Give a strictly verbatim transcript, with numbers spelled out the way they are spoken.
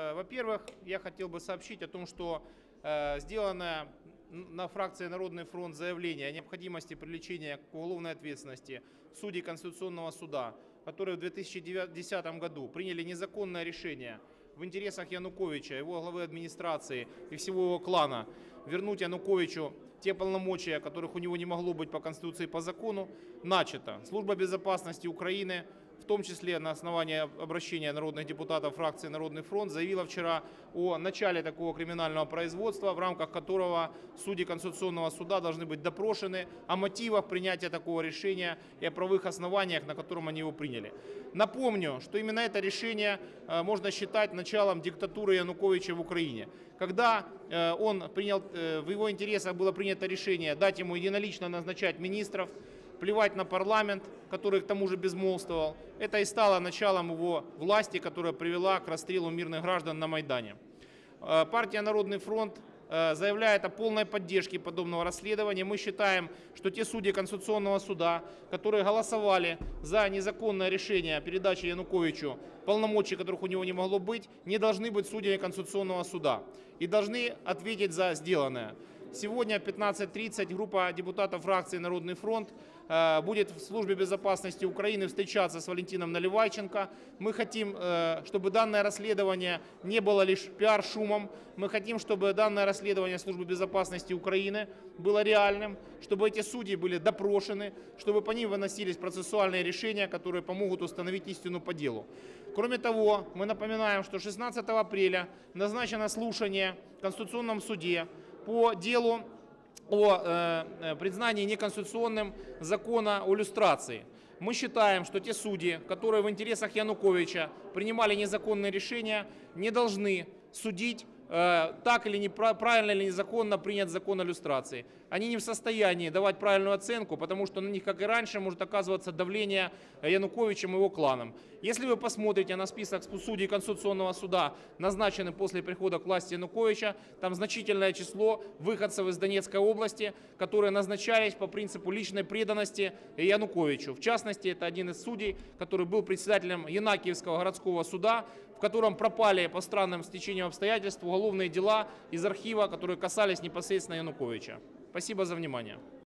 Во-первых, я хотел бы сообщить о том, что э, сделано на фракции «Народный фронт» заявление о необходимости привлечения к уголовной ответственности судей Конституционного суда, которые в две тысячи десятом году приняли незаконное решение в интересах Януковича, его главы администрации и всего его клана вернуть Януковичу те полномочия, которых у него не могло быть по Конституции и по закону, начато. Служба безопасности Украины, в том числе на основании обращения народных депутатов фракции «Народный фронт», заявила вчера о начале такого криминального производства, в рамках которого судьи Конституционного суда должны быть допрошены о мотивах принятия такого решения и о правовых основаниях, на котором они его приняли. Напомню, что именно это решение можно считать началом диктатуры Януковича в Украине. Когда он принял, в его интересах было принято решение дать ему единолично назначать министров, плевать на парламент, который к тому же безмолвствовал, это и стало началом его власти, которая привела к расстрелу мирных граждан на Майдане. Партия «Народный фронт» заявляет о полной поддержке подобного расследования. Мы считаем, что те судьи Конституционного суда, которые голосовали за незаконное решение о передаче Януковичу полномочий, которых у него не могло быть, не должны быть судьями Конституционного суда и должны ответить за сделанное. Сегодня в пятнадцать тридцать группа депутатов фракции «Народный фронт» будет в Службе безопасности Украины встречаться с Валентином Наливайченко. Мы хотим, чтобы данное расследование не было лишь пиар-шумом. Мы хотим, чтобы данное расследование Службы безопасности Украины было реальным, чтобы эти судьи были допрошены, чтобы по ним выносились процессуальные решения, которые помогут установить истину по делу. Кроме того, мы напоминаем, что шестнадцатого апреля назначено слушание в Конституционном суде по делу о э, признании неконституционным закона о люстрации. Мы считаем, что те судьи, которые в интересах Януковича принимали незаконные решения, не должны судить, э, так или не правильно или незаконно принят закон о люстрации. Они не в состоянии давать правильную оценку, потому что на них, как и раньше, может оказываться давление Януковичем и его кланом. Если вы посмотрите на список судей Конституционного суда, назначенных после прихода к власти Януковича, там значительное число выходцев из Донецкой области, которые назначались по принципу личной преданности Януковичу. В частности, это один из судей, который был председателем Янакиевского городского суда, в котором пропали по странным стечениям обстоятельств уголовные дела из архива, которые касались непосредственно Януковича. Спасибо за внимание.